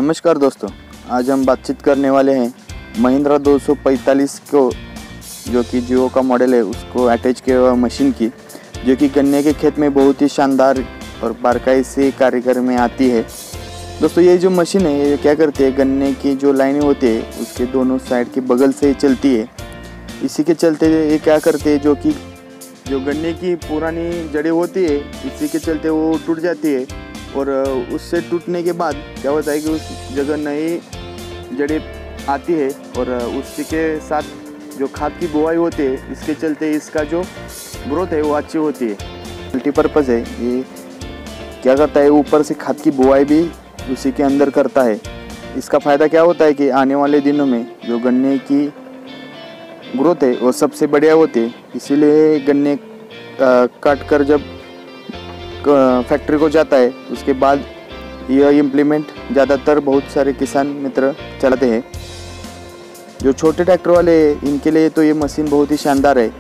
नमस्कार दोस्तों, आज हम बातचीत करने वाले हैं महिंद्रा 245 को, जो कि जियो का मॉडल है, उसको अटैच किया हुआ मशीन की, जो कि गन्ने के खेत में बहुत ही शानदार और बारीकाई से कार्यक्रम में आती है। दोस्तों ये जो मशीन है ये क्या करती है, गन्ने की जो लाइनें होती है उसके दोनों साइड के बगल से ही चलती है। इसी के चलते ये क्या करते हैं, जो गन्ने की पुरानी जड़ें होती है इसी के चलते वो टूट जाती है, और उससे टूटने के बाद क्या होता है कि उस जगह नई जड़ें आती है, और उसी के साथ जो खाद की बुआई होती है इसके चलते इसका जो ग्रोथ है वो अच्छी होती है। मल्टीपर्पज़ है, ये क्या करता है, ऊपर से खाद की बुआई भी उसी के अंदर करता है। इसका फ़ायदा क्या होता है कि आने वाले दिनों में जो गन्ने की ग्रोथ है वो सबसे बढ़िया होती है। इसीलिए गन्ने काट कर जब फैक्ट्री को जाता है उसके बाद यह इम्प्लीमेंट ज़्यादातर बहुत सारे किसान मित्र चलाते हैं। जो छोटे ट्रैक्टर वाले इनके लिए तो ये मशीन बहुत ही शानदार है।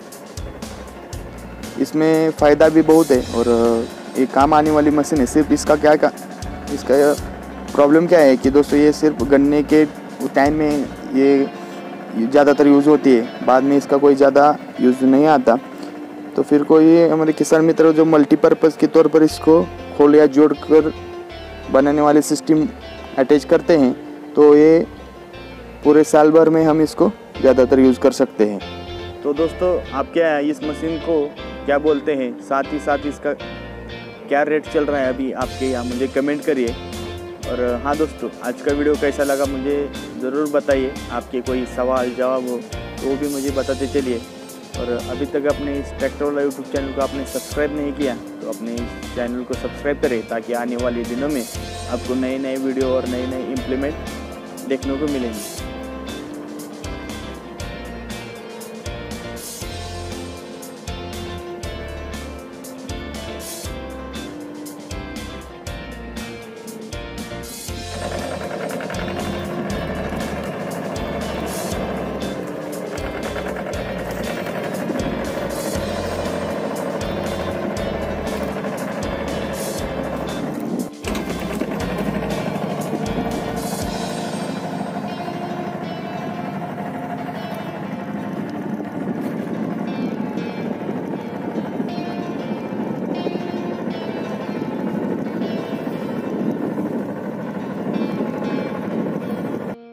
इसमें फ़ायदा भी बहुत है और ये काम आने वाली मशीन है। सिर्फ इसका प्रॉब्लम क्या है कि दोस्तों ये सिर्फ गन्ने के टाइम में ये ज़्यादातर यूज़ होती है, बाद में इसका कोई ज़्यादा यूज़ नहीं आता। तो फिर कोई हमारे किसान मित्र जो मल्टीपर्पज़ के तौर पर इसको खोल या जोड़ कर बनाने वाले सिस्टम अटैच करते हैं, तो ये पूरे साल भर में हम इसको ज़्यादातर यूज़ कर सकते हैं। तो दोस्तों आप क्या इस मशीन को क्या बोलते हैं, साथ ही साथ इसका क्या रेट चल रहा है अभी आपके यहाँ, मुझे कमेंट करिए। और हाँ दोस्तों, आज का वीडियो कैसा लगा मुझे ज़रूर बताइए। आपके कोई सवाल जवाब हो तो वो भी मुझे बताते चलिए। और अभी तक अपने इस ट्रैक्टर वाला यूट्यूब चैनल को आपने सब्सक्राइब नहीं किया तो अपने इस चैनल को सब्सक्राइब करें, ताकि आने वाले दिनों में आपको नए नए वीडियो और नए नए इम्प्लीमेंट देखने को मिलेंगे।